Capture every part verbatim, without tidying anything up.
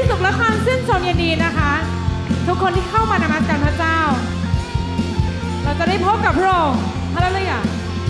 สุขและความชื่นชมยินดีนะคะทุกคนที่เข้ามานมัสการพระเจ้าเราจะได้พบกับพระองค์ฮาเลลูยา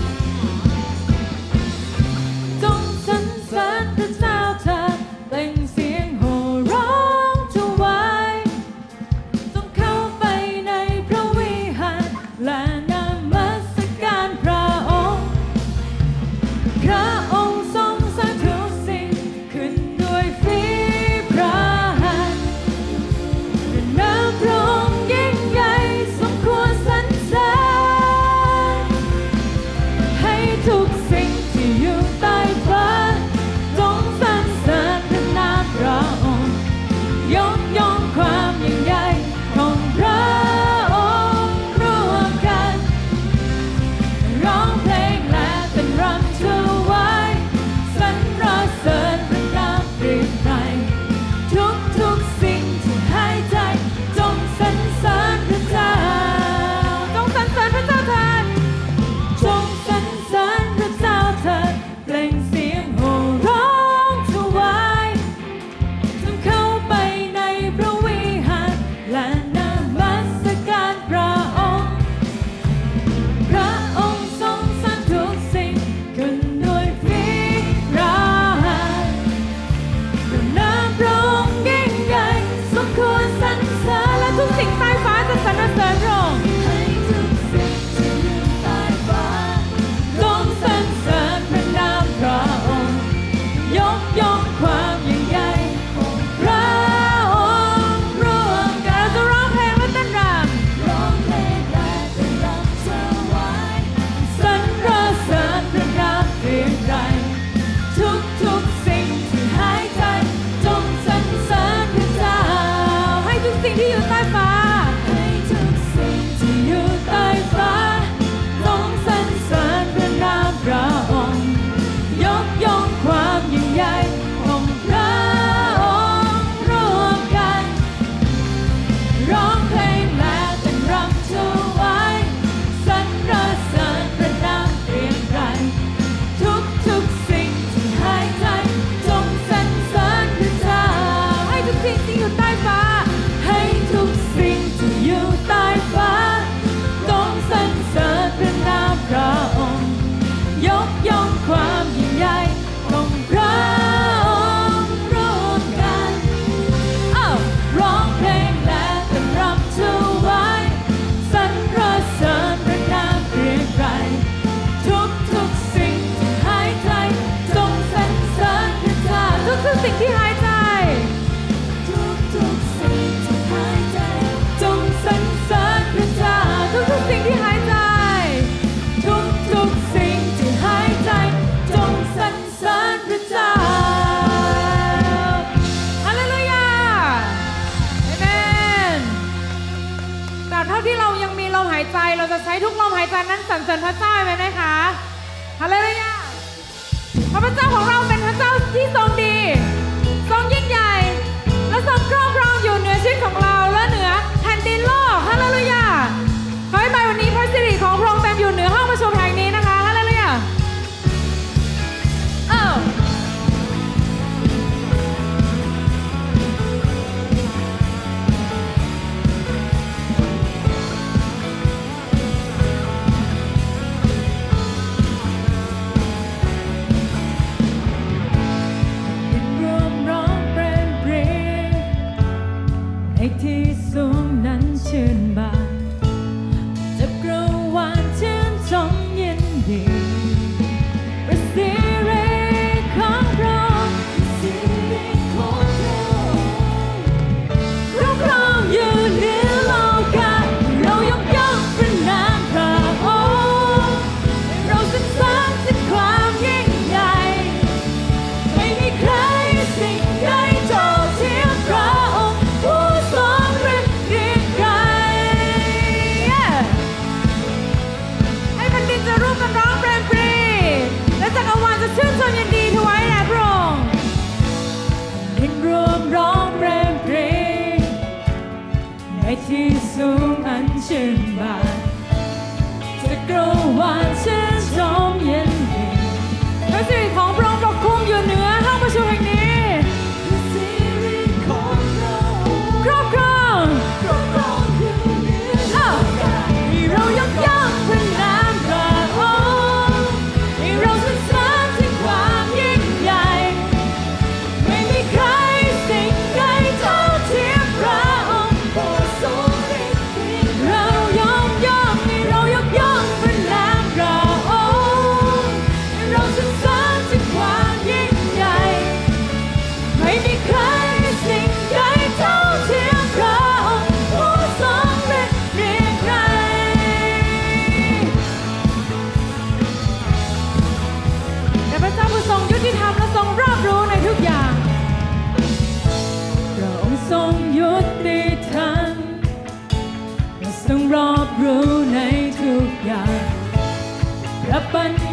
จงสรรเสริญพระเจ้าเถิดเปล่งเสียงโห่ร้องถวายจงเข้าไปในพระวิหารและนมัสการพระองค์พระองค์ทรงสร้างทุกสิ่งขึ้นด้วยฝีพระหัตถ์นามพระองค์ยิ่งใหญ่สมควรสรรเสริญให้ทุกสิ่งที่อยู่ใต้ฟ้าจงสรรเสริญพระนามพระองค์ยกย่องความยิ่งใหญ่ของพระองค์ร่วมกันร้องเพลงและเต้นรำถวายสรรเสริญพระนามเปลี่ยนไปทุกทุกสิ่งที่หายใจจงสรรเสริญพระเจ้าจงสรรเสริญพระเจ้าเถิดจงสรรเสริญพระเจ้าเถิดเปล่งเสียงโห่ร้องถวายจงเข้าไปในพระวิหารและนมัสการพระองค์พระองค์ทรงสร้างทุกสิ่งขึ้นด้วยฝีพระหัตถ์พระนามพระองค์ยิ่งใหญ่สมควรสรรเสริญและทุกสิ่งใต้ฟ้าจะสรรเสริญพระองค์ให้ทุกสิ่งที่อยู่ใต้ฟ้าจงสรรเสริญพระนามพระองค์ยกย่องความยิ่งใหญ่ของพระองค์ร่วมกันเราจะร้องเพลงและเต้นรำร้องเพลงและเต้นรำถวายสรรเสริญพระนามเปลี่ยนไปทุกทุกสิ่งที่หายใจจงสรรเสริญพระเจ้าให้ทุกสิ่งที่อยู่ใต้ฟ้าให้ทุกสิ่งที่อยู่ใต้ฟ้าจงสรรเสริญพระนามพระองค์ยกย่องความยิ่งใหญ่ของพระองค์ร่วมกันร้องเพลงและเต้นรำถวายสรรเสริญพระนามเปลี่ยนไปทุกทุกสิ่งที่หายใจจงสรรเสริญพระเจ้าให้ทุกสิ่งที่อยู่ใต้ฟ้าให้ทุกสิ่งที่อยู่ใต้ฟ้าจงสรรเสริญพระนามพระองค์ยกย่องความยิ่งใหญ่ของพระองค์ร่วมกันอ้าวร้องเพลงและเต้นรำถวายสรรเสริญพระนามเปลี่ยนไปทุกทุกสิ่งที่หายใจจงสรรเสริญพระเจ้าทุกทุกสิ่งที่หายใจทุกทุกสิ่งที่หายใจจงสรรเสริญพระเจ้าทุกทุกสิ่งที่หายใจทุกทุกสิ่งที่หายใจ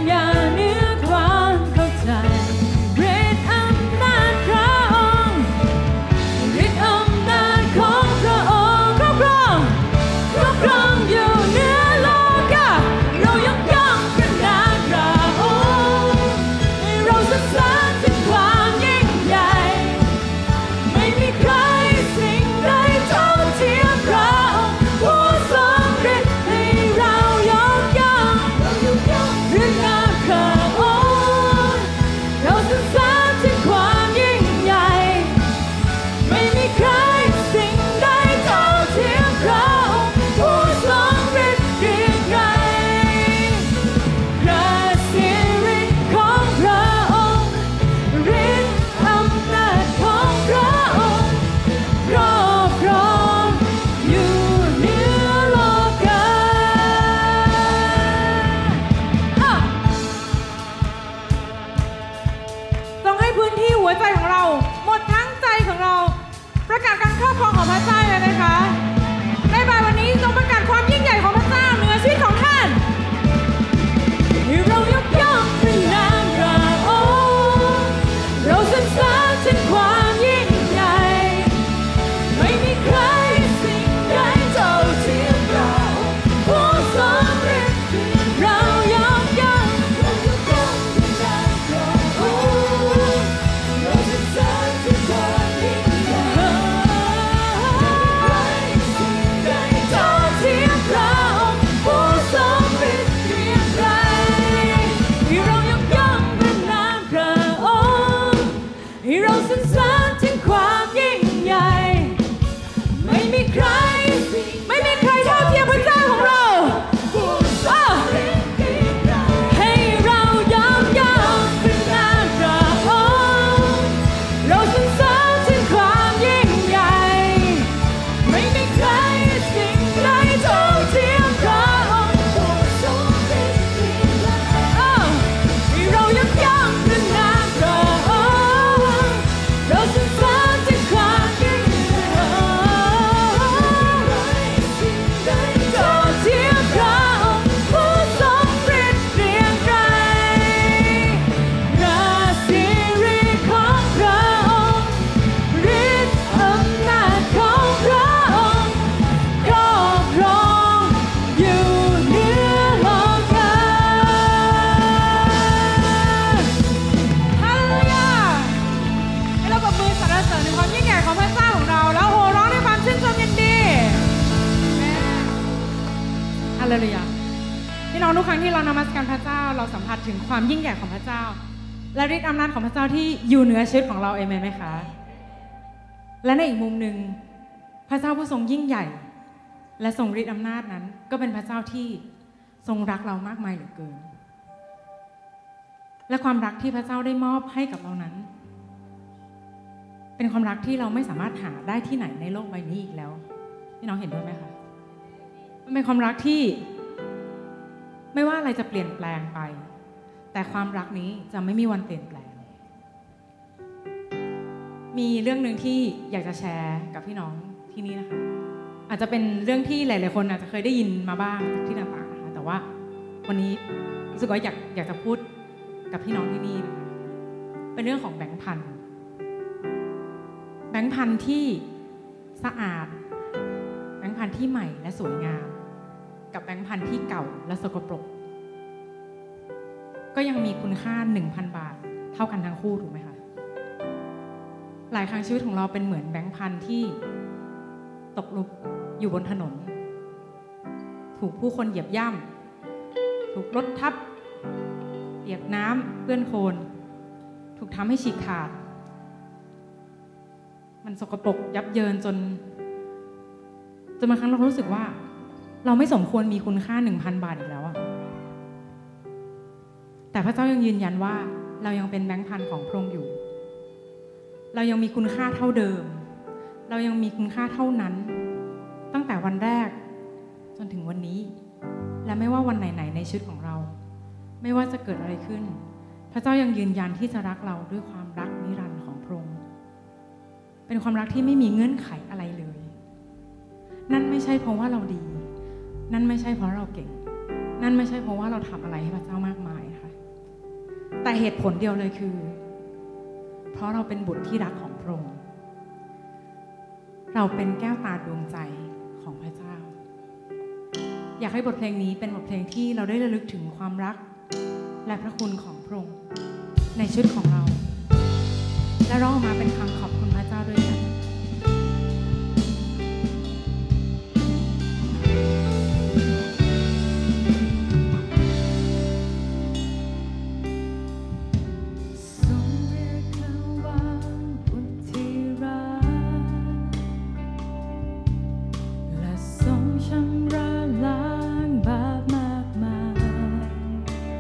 อย่าเหนือความเข้าใจฤทธิ์อำนาจพระองค์ฤทธิ์อำนาจของพระองค์ครอบครองครอบครองอยู่เหนือโลกาเรายกย่องพระนามพระองค์เราสรรเสริญถึงความยิ่งใหญ่ไม่มีใครสิ่งใดเท่าเทียมพระองค์ผู้ทรงฤทธิ์ให้เรายกย่องพระนามพระองค์เราสรรเสริญถึงความยิ่งใหญ่ไม่มีใครสิ่งใดเท่าเทียมพระองค์ผู้ทรงฤทธิ์เรียงไกรพระสิริของพระองค์ฤทธิ์อำนาจของพระองค์ครอบครองอยู่เหนือโลกาอ่ะต้องให้พื้นที่หัวใจของเราหมดทั้งใจของเราประกาศการครอบครองของพระเจ้าเลยนะคะในบ่ายวันนี้จงประกาศความยิ่งใหญ่ของพระเจ้าเหนือชีวิตของท่านให้เรายกย่องพระนามพระองค์เราสรรเสริญถึงความยิ่งใหญ่ไม่มีใครสิ่งใดเท่าเทียมเราผู้ทรงฤทธิ์เรายกย่องเรายกย่องพระนามพระองค์เราสรรเสริญถึงความยิ่งใหญ่ไม่มีใครสิ่งใดเท่าเทียมพระองค์ผู้ทรงฤทธิ์เรียงไกรให้เรายกย่องพระนามพระองค์ให้เราสรรเสริญถึงความยิ่งใหญ่ไม่มีใครไม่มีใครเท่าเทียมพระเจ้าของเราอ้าวให้เรายกย่องพระนามพระองค์เราสรรเสริญถึงความยิ่งใหญ่ไม่มีใครสิ่งใดเท่าเทียมพระองค์ผู้ทรงฤทธิ์เรียงไกรอ้าวให้เรายกย่องพระนามพระองค์เราสรรเสริญถึงความยิ่งใหญ่สิ่งใดเท่าเทียมพระองค์ผู้ทรงฤทธิ์เรียงไกรพระสิริของพระองค์ฤทธิ์อำนาจของพระองค์ครอบครองอยู่เหนือโลกาฮาเลลูยาให้เราปรบมือสรรเสริญในความยิ่งใหญ่ของพระเจ้าของเราแล้วโห่ร้องด้วยความชื่นชมยินดีฮาเลลูยาพี่น้องทุกครั้งที่เรานมัสการพระเจ้าเราสัมผัสถึงความยิ่งใหญ่ของพระเจ้าและฤทธิ์อำนาจของพระเจ้าที่อยู่เหนือชีวิตของเราเอเมนไหมคะและในอีกมุมหนึ่งพระเจ้าผู้ทรงยิ่งใหญ่และทรงฤทธิ์อำนาจนั้นก็เป็นพระเจ้าที่ทรงรักเรามากมายเหลือเกินและความรักที่พระเจ้าได้มอบให้กับเรานั้น เป็นความรักที่เราไม่สามารถหาได้ที่ไหนในโลกใบนี้อีกแล้วพี่น้องเห็นด้วยไหมคะมันเป็นความรักที่ไม่ว่าอะไรจะเปลี่ยนแปลงไปแต่ความรักนี้จะไม่มีวันเปลี่ยนแปลงมีเรื่องหนึ่งที่อยากจะแชร์กับพี่น้องที่นี่นะคะอาจจะเป็นเรื่องที่หลายๆคนอาจจะเคยได้ยินมาบ้างจากที่ต่างๆนะคะแต่ว่าวันนี้รู้สึกว่าอยากอยากจะพูดกับพี่น้องที่นี่นะคะเป็นเรื่องของแบงค์พันแบงค์พันที่สะอาดแบงค์พันที่ใหม่และสวยงามกับแบงค์พันที่เก่าและสกปรกก็ยังมีคุณค่า หนึ่งพัน บาทเท่ากันทั้งคู่ถูกไหมคะหลายครั้งชีวิตของเราเป็นเหมือนแบงค์พันที่ตกหลุมอยู่บนถนนถูกผู้คนเหยียบย่ำถูกรถทับเปียกน้ำเปื้อนโคลนถูกทำให้ฉีกขาดมันสกปรกยับเยินจนจนบางครั้งเรารู้สึกว่าเราไม่สมควรมีคุณค่า หนึ่งพัน บาทอีกแล้วอะแต่พระเจ้ายังยืนยันว่าเรายังเป็นแบงค์พันของพระองค์อยู่เรายังมีคุณค่าเท่าเดิมเรายังมีคุณค่าเท่านั้นตั้งแต่วันแรกจนถึงวันนี้และไม่ว่าวันไหนๆในชีวิตของเราไม่ว่าจะเกิดอะไรขึ้นพระเจ้ายังยืนยันที่จะรักเราด้วยความรักนิรันดร์ของพระองค์เป็นความรักที่ไม่มีเงื่อนไขอะไรเลยนั่นไม่ใช่เพราะว่าเราดีนั่นไม่ใช่เพราะเราเก่งนั่นไม่ใช่เพราะว่าเราทำอะไรให้พระเจ้ามากมายค่ะเหตุผลเดียวเลยคือ เพราะเราเป็นบุตรที่รักของพระองค์เราเป็นแก้วตาดวงใจของพระเจ้าอยากให้บทเพลงนี้เป็นบทเพลงที่เราได้ระลึกถึงความรักและพระคุณของพระองค์ในชีวิตของเราและร้องออกมาเป็นคำขอบคุณพระเจ้าด้วยกัน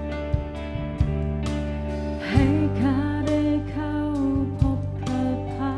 ให้ข้าได้เข้าพบพระพัก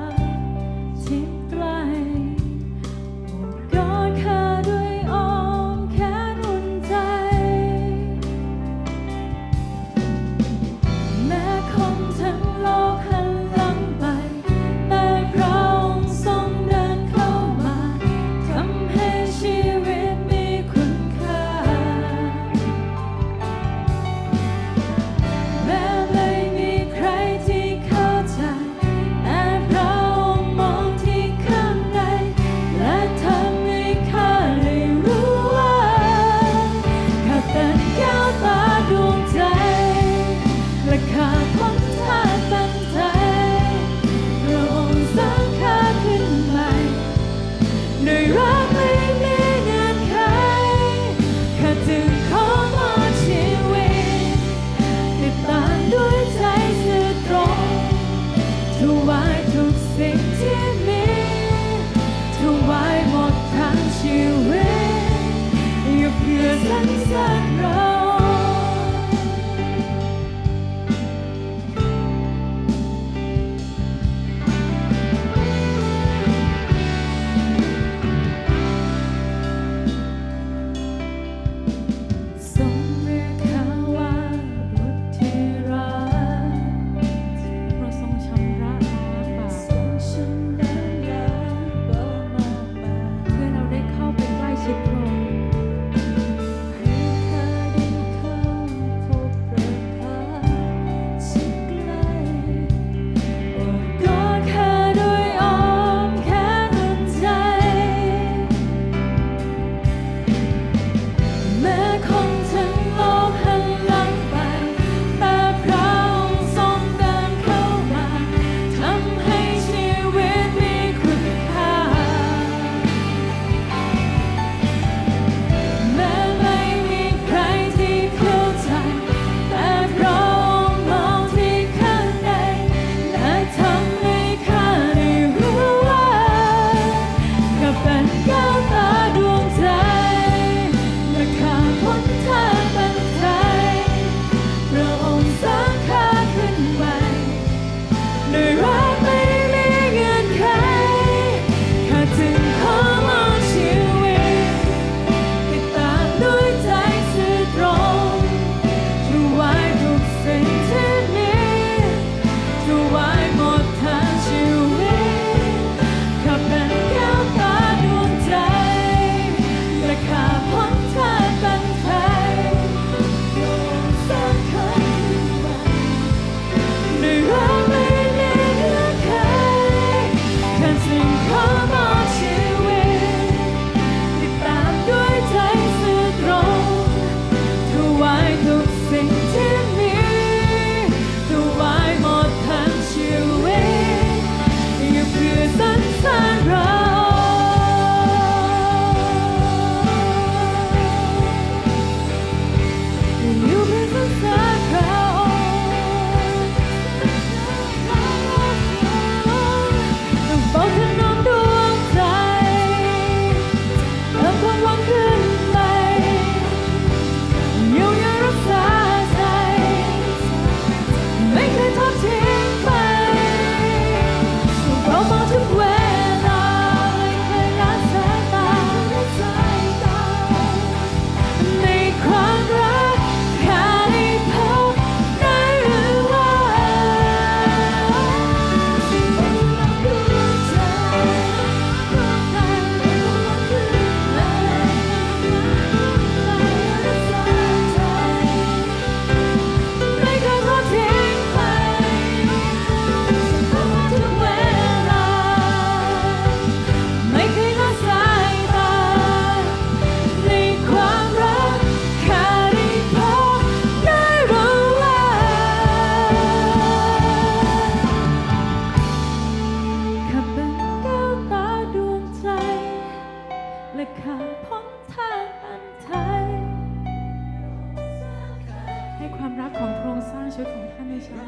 ชีวิตของท่านในเช้า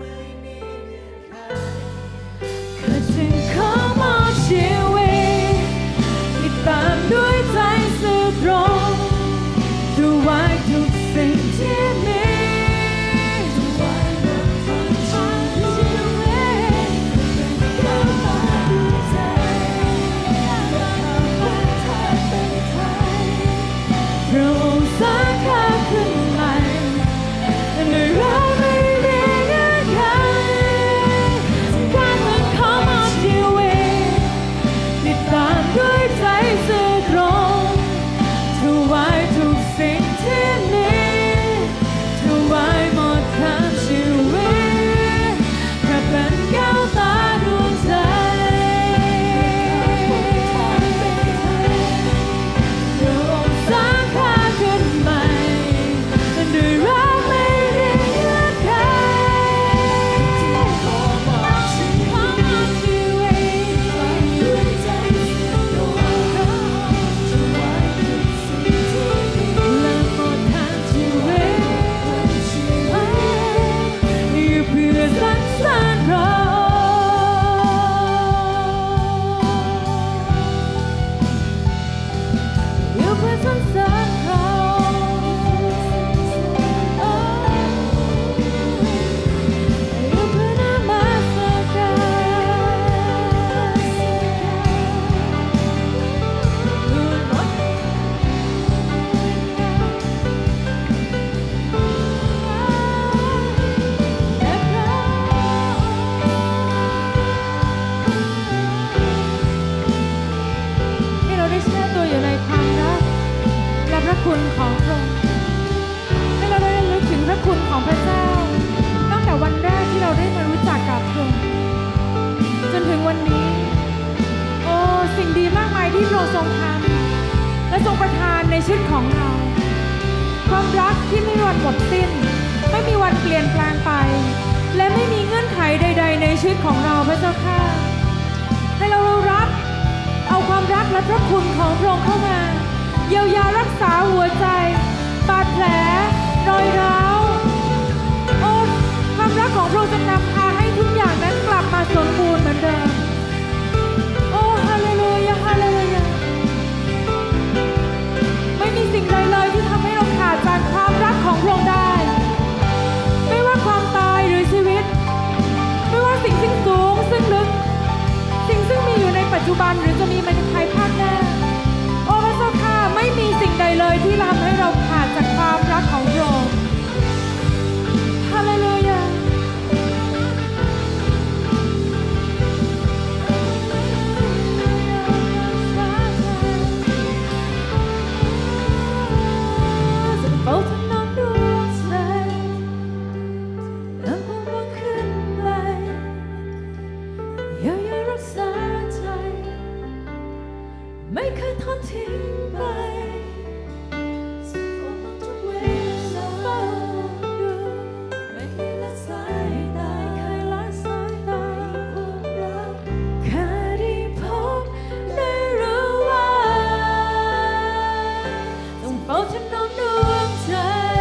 ข้าจึงขอมอบชีวิตที่ตามด้วยใจซื่อตรงถวายทุกสิ่งที่มีคุณของพระองค์ให้เราได้รู้ถึงพระคุณของพระเจ้าตั้งแต่วันแรกที่เราได้มารู้จักกับพระองค์จนถึงวันนี้โอ้สิ่งดีมากมายที่พระองค์ทรงทำและทรงประทานในชีวิตของเราความรักที่ไม่มีวันหมดสิ้นไม่มีวันเปลี่ยนแปลงไปและไม่มีเงื่อนไขใดๆในชีวิตของเราพระเจ้าข้าให้เรารับเอาความรักและพระคุณของพระองค์เข้ามาเยียวยารักษาหัวใจบาดแผลรอยร้าวโอ้ความรักของพระองค์จะนำพาให้ทุกอย่างนั้นกลับมาสมบูรณ์เหมือนเดิมโอ้ฮาเลลูยาฮาเลลูยาไม่มีสิ่งใดเลยที่ทำให้เราขาดจากความรักของพระองค์ได้ไม่ว่าความตายหรือชีวิตไม่ว่าสิ่งซึ่งสูงซึ่งลึกสิ่งซึ่งมีอยู่ในปัจจุบันหรือจะมีในภายภาคหน้าโอ้พระเจ้าข้าไม่มีสิ่งใดเลยที่ทำให้เราขาดจากความรักของพระองค์ฮาเลลูยาเฝ้าถนอมดวงใจนำความหวังขึ้นไปเยียวยารักษาใจไม่เคยทอดทิ้งไปสุขมองทุกเวลาเฝ้าดูไม่เคยละสายตาไม่เคยละสายตาความรักแค่ได้พบได้รู้ว่าต้องเฝ้าถนอมดวงใจ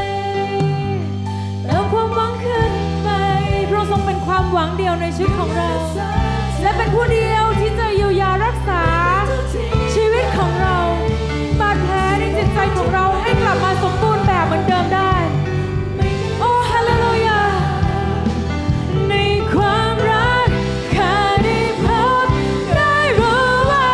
เติมความหวังขึ้นไปพระองค์ทรงเป็นความหวังเดียวในชีวิตของเราและเป็นผู้เดียวที่จะเยียวยารักษาชีวิตของเราบาดแผลในจิตใจของเราให้กลับมาสมบูรณ์แบบเหมือนเดิมได้โอ้ฮาเลลูยาในความรักข้าได้พบได้รู้ว่า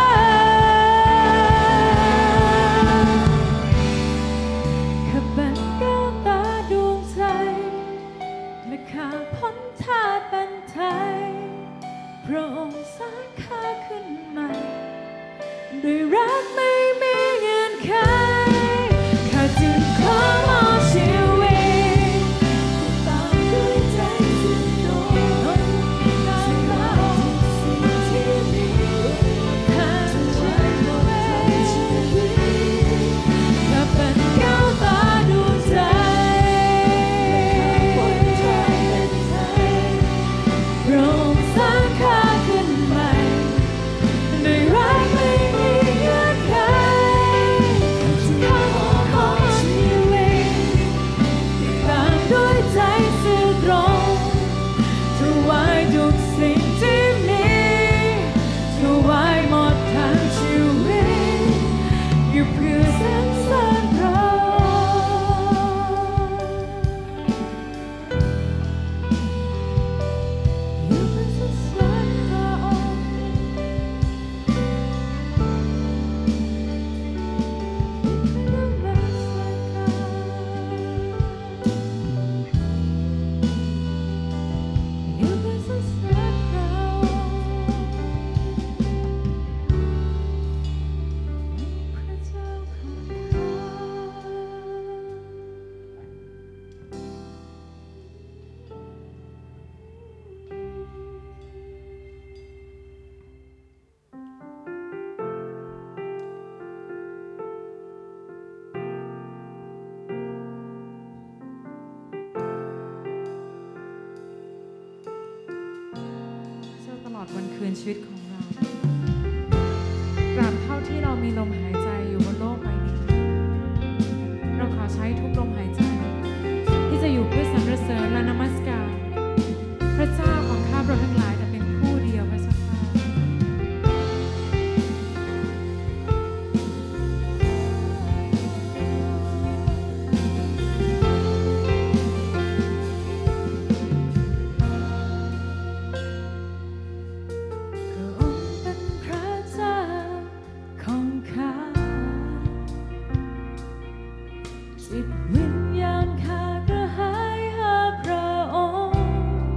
ข้าเป็นแก้วตาดวงใจและข้าพ้นท่าเป็นไทยพระองค์สร้างข้าขึ้นใหม่ด้วยรักไม่มีเงื่อนไขข้าจึงขอมอบชีวิตตามด้วยใจสุดโต่งตามหาสิ่งที่มีข้าจะใช้ชีวิตข้าเป็นแก้วตาดวงใจพระองค์สร้างข้าขึ้นใหม่ด้วยรักไม่มีเงื่อนไขอดวันคืนชีวิตของเราตราบเท่าที่เรามีลมหายใจอยู่บนโลกใบนี้เราขอใช้ทุกลมหายใจที่จะอยู่เพื่อสรรเสริญและนมัสการพระเจ้าของข้าพเราทั้งหลายแต่เป็นผู้เดียวพระเจ้าค่ะจิตวิญญาณข้ากระหายหาพระองค์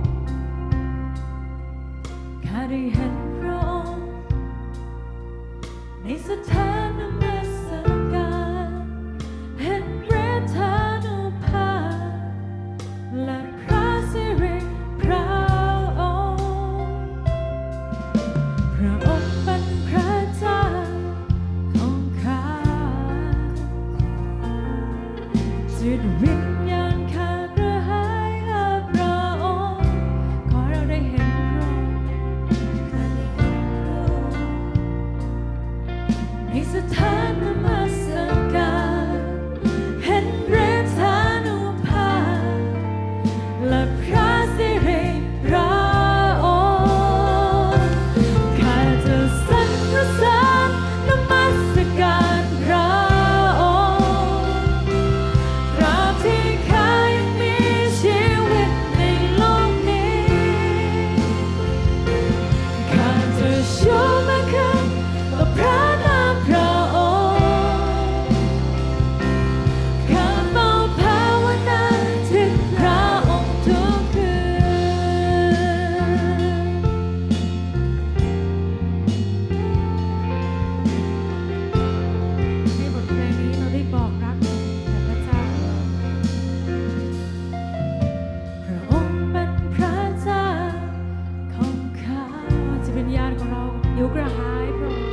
ข้าได้เห็นพระองค์ในสถานนมัสการเห็นพระธานุภาพและพระสิริพระองค์พระองค์เป็นพระเจ้าของข้าจิตวิญญาณข้ากระหายหาพระองค์ขอเราได้เห็นพระองค์ในสถานนมัสการเห็นพระธานุภาพและพระสิริพระองค์ข้าจะสรรเสริญนมัสการพระหิวกระหายพระองค์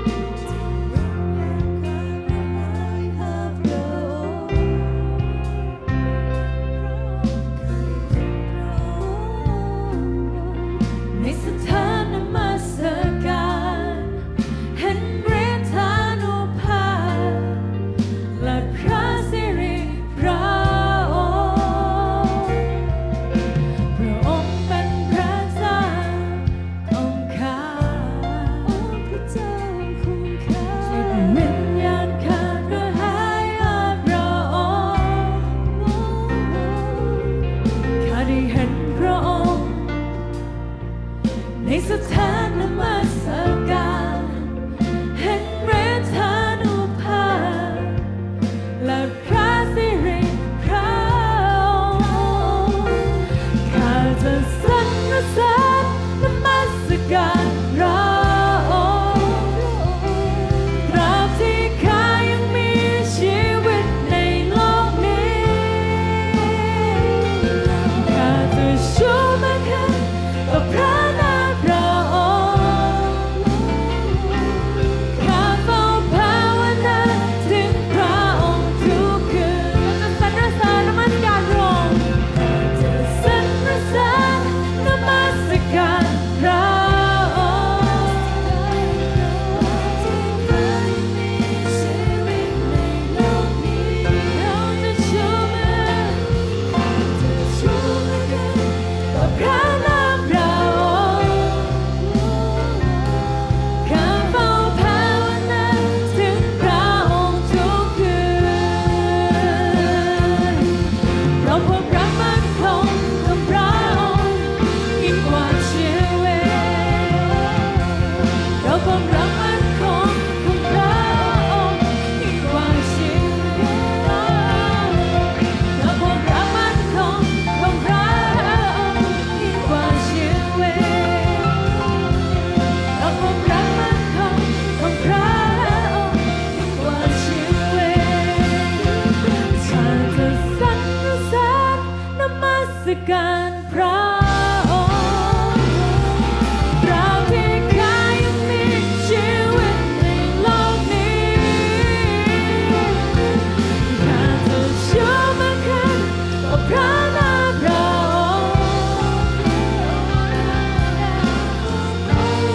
ในสถานนมัสการเห็นพระธานุภาพและพระสิริพระองค์พระองค์เป็นพระเจ้าของข้าวิญญาณข้ากระหายหาพระองค์ข้าได้เห็นพระองค์ในสถานนมัสการเห็นพระธานุภาพและพระสิริพระองค์ข้าจะสรรเสริญนมัสการพระพระนามพระองค์ข้าเฝ้าภาวนาถึงพระองค์ทุกคืนจะสรรเสริญนมัสการพระองค์จะสรรเสริญนมัสการพระองค์ที่เคยมีชีวิตในโลกนี้เราจะชูมือจะชูมือกันต่อพระนามการพระองค์เราที่เคยมีชีวิตในโลกนี้ข้าจะชูมือขึ้นต่อพระนามพระองค์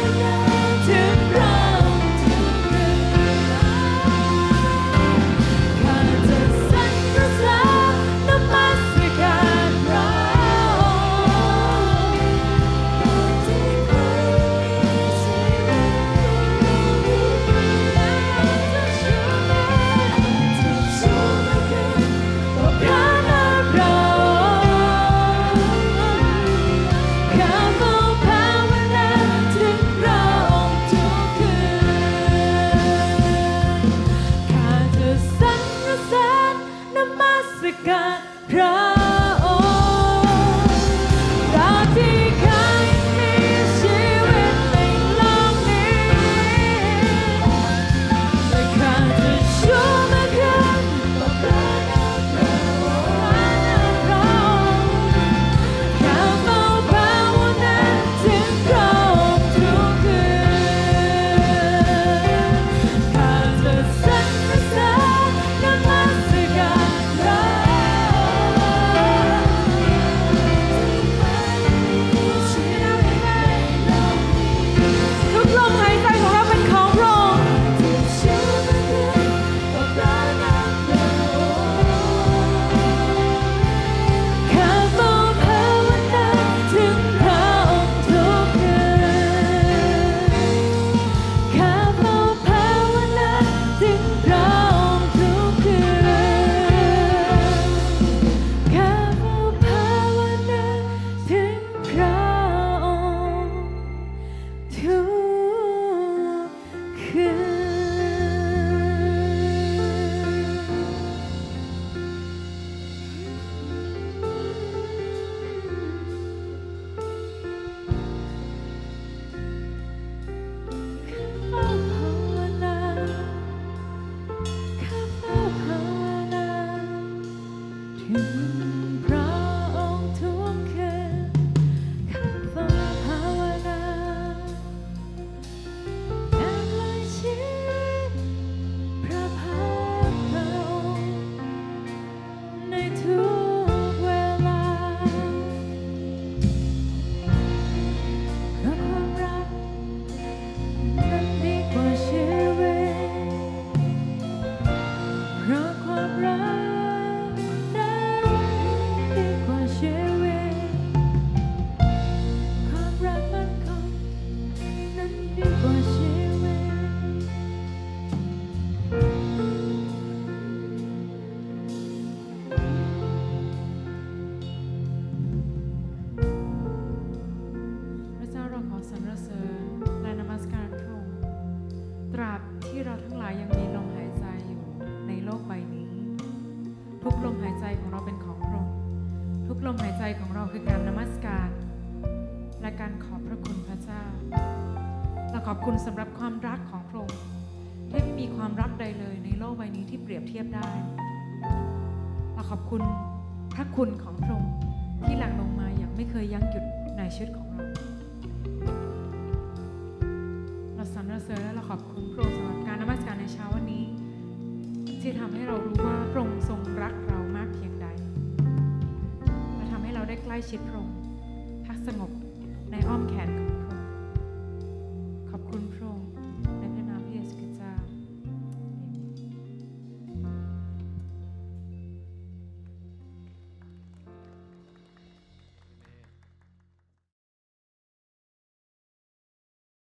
การและการขอบพระคุณพระเจ้าเราขอบคุณสำหรับความรักของพระองค์ที่ไม่มีความรักใดเลยในโลกใบนี้ที่เปรียบเทียบได้เราขอบคุณพระคุณของพระองค์ที่หลั่งลงมาอย่างไม่เคยยั้งหยุดในชีวิตของเราเราสรรเสริญและเราขอบคุณพระองค์สำหรับการนมัสการในเช้าวันนี้ที่ทำให้เรารู้ว่าพระองค์ทรงรักเรามากเพียงใดและทำให้เราได้ใกล้ชิดพระองค์พักสงบ